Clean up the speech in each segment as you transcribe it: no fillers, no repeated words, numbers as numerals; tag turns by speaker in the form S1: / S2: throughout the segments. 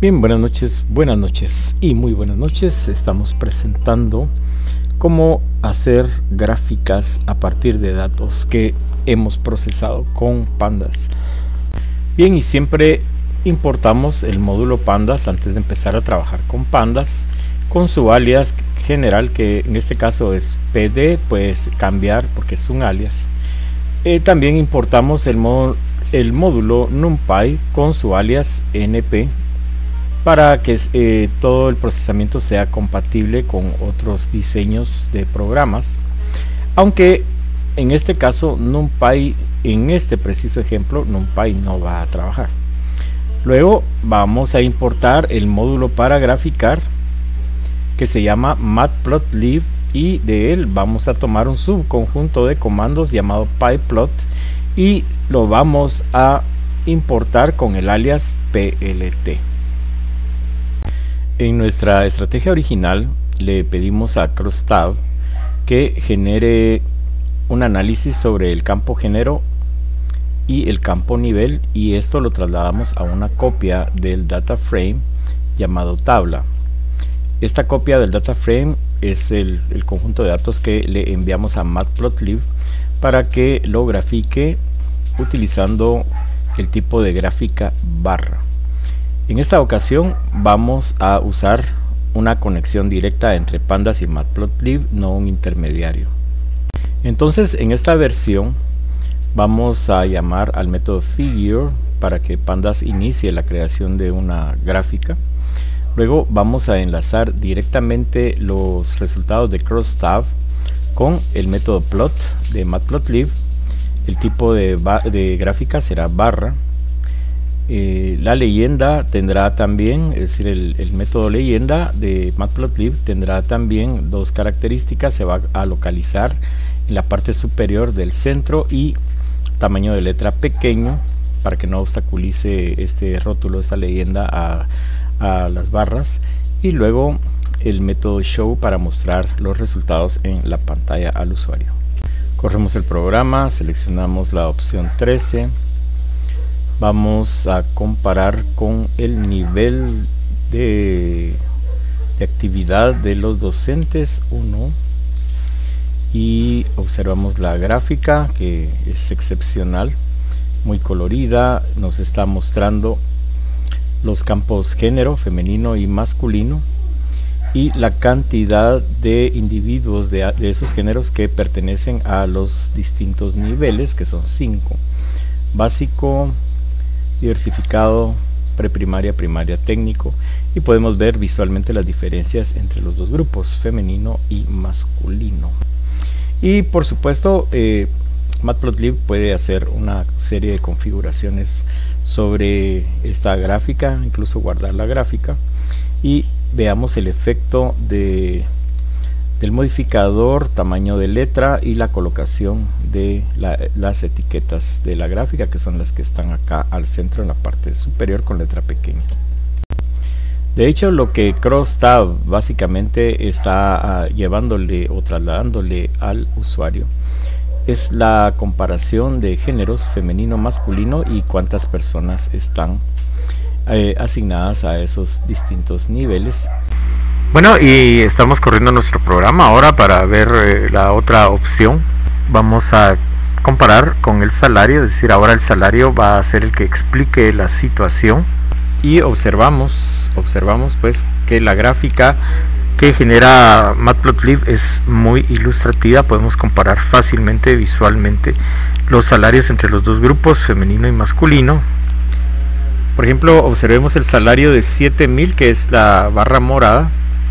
S1: Bien, buenas noches y muy buenas noches. Estamos presentando cómo hacer gráficas a partir de datos que hemos procesado con Pandas. Bien, y siempre importamos el módulo Pandas antes de empezar a trabajar con Pandas con su alias general, que en este caso es PD. Puedes cambiar porque es un alias. También importamos el módulo NumPy con su alias NP para que todo el procesamiento sea compatible con otros diseños de programas, aunque en este caso NumPy, en este preciso ejemplo, NumPy no va a trabajar. Luego vamos a importar el módulo para graficar que se llama Matplotlib, y de él vamos a tomar un subconjunto de comandos llamado pyplot y lo vamos a importar con el alias plt. En nuestra estrategia original le pedimos a CrossTab que genere un análisis sobre el campo género y el campo nivel, y esto lo trasladamos a una copia del data frame llamado tabla. Esta copia del data frame es el conjunto de datos que le enviamos a Matplotlib para que lo grafique utilizando el tipo de gráfica barra. En esta ocasión vamos a usar una conexión directa entre Pandas y Matplotlib, no un intermediario. Entonces, en esta versión vamos a llamar al método figure para que Pandas inicie la creación de una gráfica. Luego vamos a enlazar directamente los resultados de CrossTab con el método plot de Matplotlib. El tipo de gráfica será barra. La leyenda tendrá también, es decir, el método leyenda de Matplotlib tendrá también dos características. Se va a localizar en la parte superior del centro y tamaño de letra pequeño para que no obstaculice este rótulo, esta leyenda a las barras. Y luego el método show para mostrar los resultados en la pantalla al usuario. Corremos el programa, seleccionamos la opción 13. Vamos a comparar con el nivel de actividad de los docentes 1 y observamos la gráfica, que es excepcional, muy colorida. Nos está mostrando los campos género, femenino y masculino, y la cantidad de individuos de esos géneros que pertenecen a los distintos niveles, que son 5: básico, diversificado, preprimaria, primaria, técnico, y podemos ver visualmente las diferencias entre los dos grupos, femenino y masculino. Y por supuesto Matplotlib puede hacer una serie de configuraciones sobre esta gráfica, incluso guardar la gráfica, y veamos el efecto del modificador, tamaño de letra y la colocación de las etiquetas de la gráfica, que son las que están acá al centro en la parte superior con letra pequeña. De hecho, lo que CrossTab básicamente está llevándole o trasladándole al usuario es la comparación de géneros femenino, masculino y cuántas personas están asignadas a esos distintos niveles. Bueno, y estamos corriendo nuestro programa ahora para ver la otra opción. Vamos a comparar con el salario, es decir, ahora el salario va a ser el que explique la situación, y observamos pues que la gráfica que genera Matplotlib es muy ilustrativa. Podemos comparar fácilmente visualmente los salarios entre los dos grupos, femenino y masculino. Por ejemplo, observemos el salario de 7000, que es la barra morada,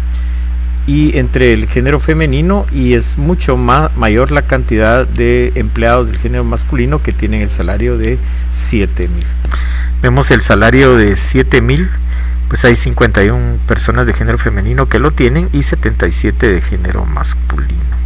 S1: y entre el género femenino, y es mucho mayor la cantidad de empleados del género masculino que tienen el salario de 7000. Vemos el salario de 7000, pues hay 51 personas de género femenino que lo tienen y 77 de género masculino.